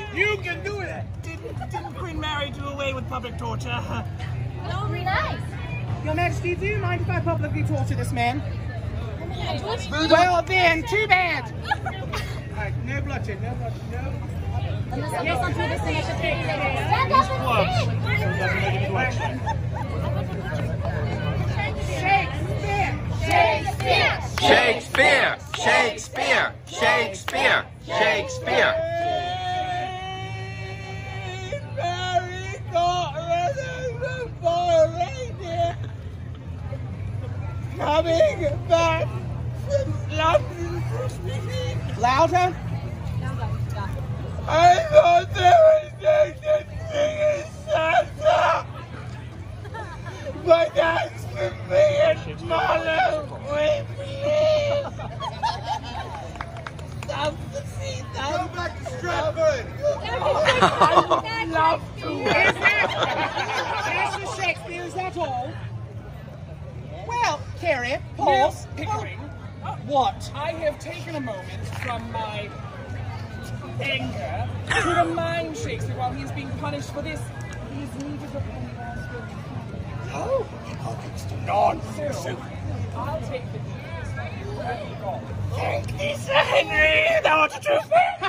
You can do it! Didn't Queen Mary do away with public torture? No, be nice. Your Majesty, do you mind if I publicly torture this man? Well then, too bad. Alright, no bloodshed, no bloodshed, no. Yes, I'm trying to see. Stand up and Shakespeare! Shakespeare! Shakespeare! Shakespeare! Mary got rid of the boy reindeer coming back from London Christmas. Louder? I thought there was no such thing as Santa, but that's for me and Marlowe. We believe. Go back to Stratford. I would love to. Master Shakespeare, is that all? Well, Carrie, pause. Pickering, What? I have taken a moment from my anger to remind Shakespeare while he's being punished for this. He's needed upon Glasgow. Oh, it's nonsense. So, I'll take the news that you already got. Thank you, Sir Henry. Thou art a true friend.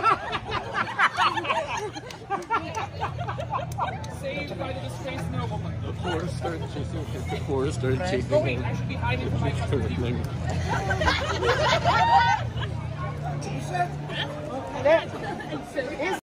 Saved by the disgraced nobleman. The poor stern chasing him. The poor stern chasing Oh wait, him. I should be hiding from my husband's T-shirt?